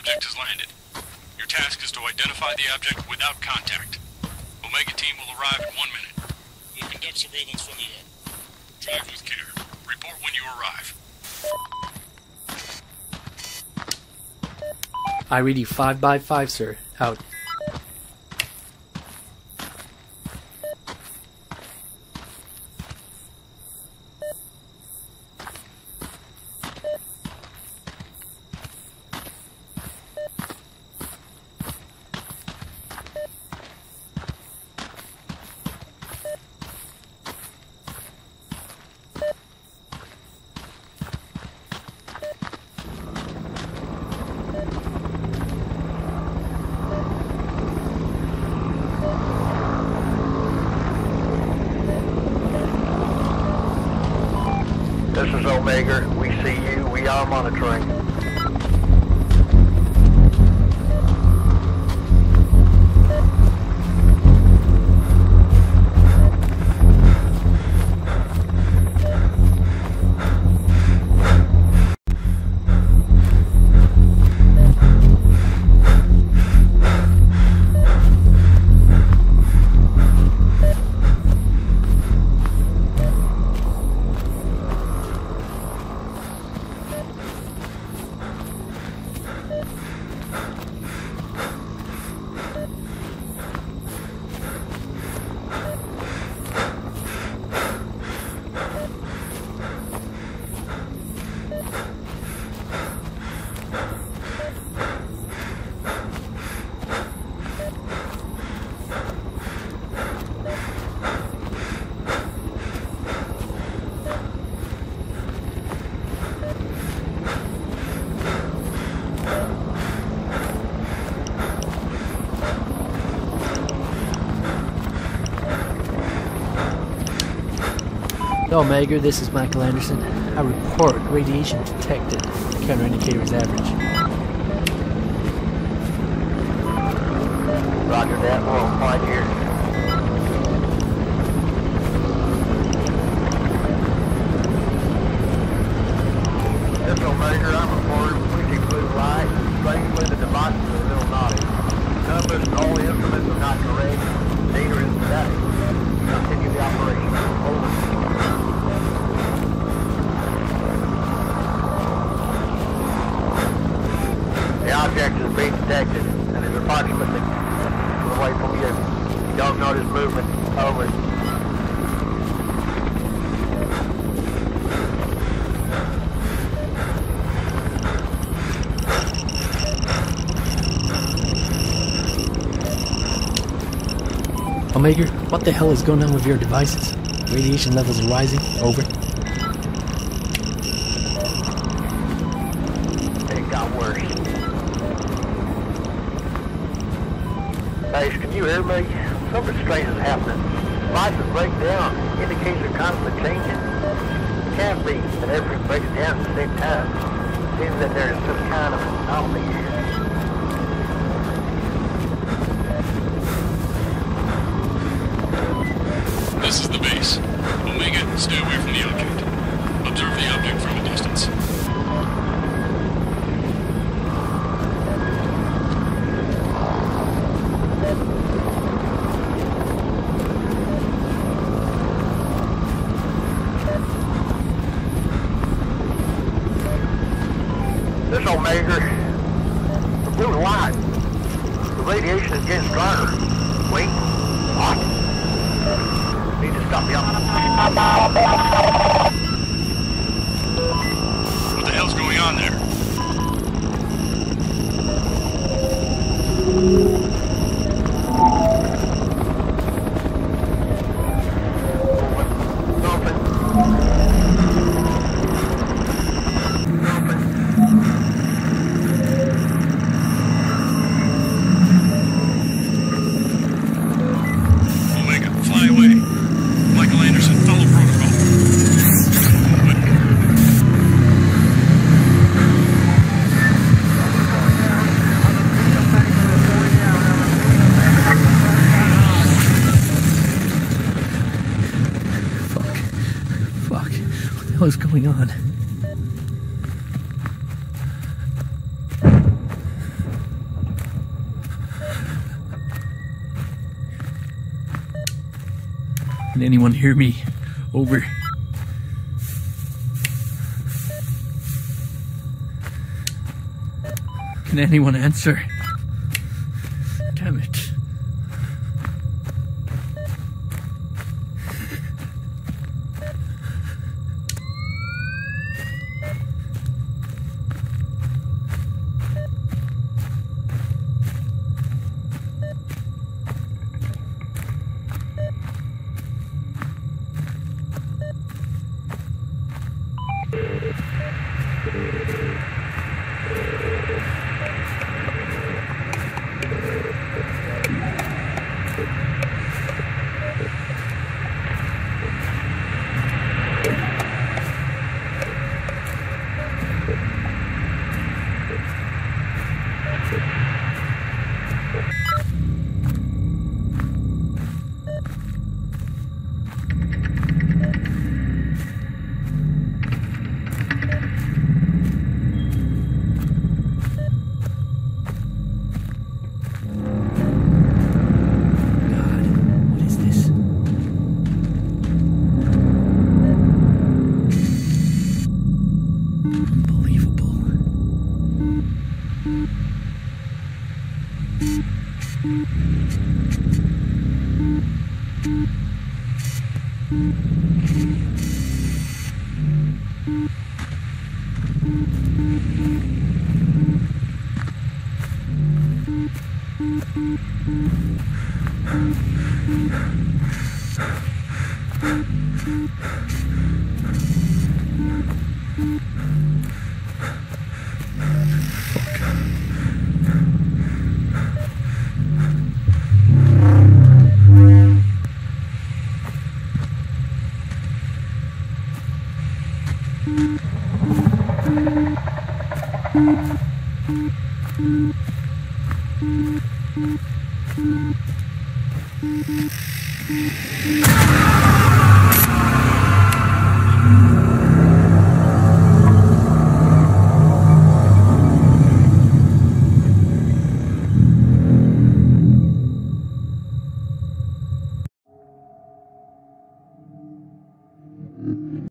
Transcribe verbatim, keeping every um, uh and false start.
object has landed. Your task is to identify the object without contact. Omega team will arrive in one minute. We'll conduct surveillance from the air. Drive with care. Report when you arrive. I read you five by five, sir. Out. This is Omega. We see you. We are monitoring. Omega, this is Michael Anderson. I report radiation detected. Counter indicator is average. Roger that. We're on point here. This is Omega. I'm reporting fifty blue light. Strangely, the device is a little naughty. Numbers and all the instruments are not correct. Data is static. Continue the operation. Over. The object is being detected and is approximately away from you. You don't notice movement. Over. Omega, what the hell is going on with your devices? Radiation levels are rising. Over. It got worse. Hey, can you hear me? Something strange is happening. Devices break down. Indicates they're constantly changing. It can't be that everything breaks down at the same time. Seems that there is some kind of anomaly here. This is the base. Omega, stay away from the object. Observe the object from a distance. This Omega, the blue light. The radiation is getting stronger. Wait. What? Need to stop the What the hell's going on there? What's going on? Can anyone hear me? Over. Can anyone answer? Damn it.